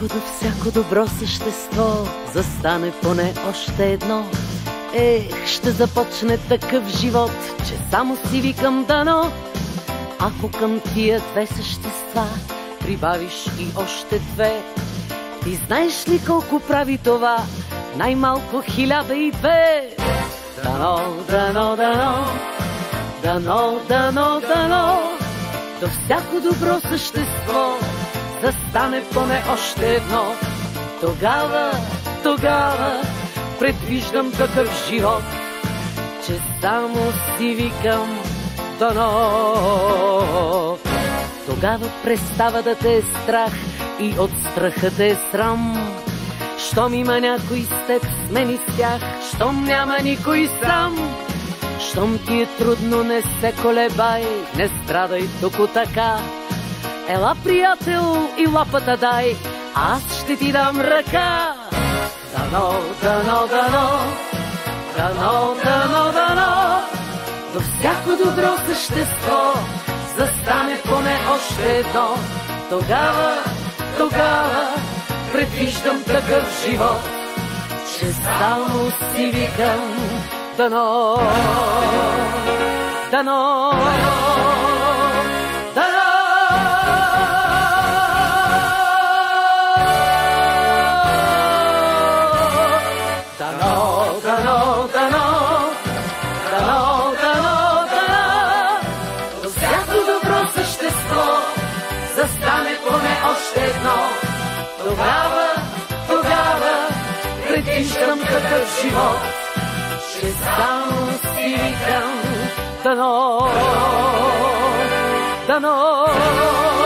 всяко добро същество застане поне още едно. Ще започне такъв живот, че само си викам дано. Ако към тия две същества прибавиш и още две, ти знаеш ли колко прави това? Най-малко 1002. Дано, дано, дано, дано, дано, дано, до всяко добро същество застане поне още едно. Тогава предвиждам такъв живот, че само си викам дано. Тогава престава да те е страх и от страха те е срам. Щом има някой с теб, смени с тях, щом няма никой сам. Щом ти е трудно, не се колебай, не страдай току така. Ела, приятел, и лапата дай, аз ще ти дам ръка. Дано, дано, дано, дано, дано, дано, до всяко добро същество застане поне още едно. Тогава предвиждам такъв живот, че само си викам дано, дано, дано. Застане поне още едно. Тогава предвиждам такъв живот, че само си викам дано, дано.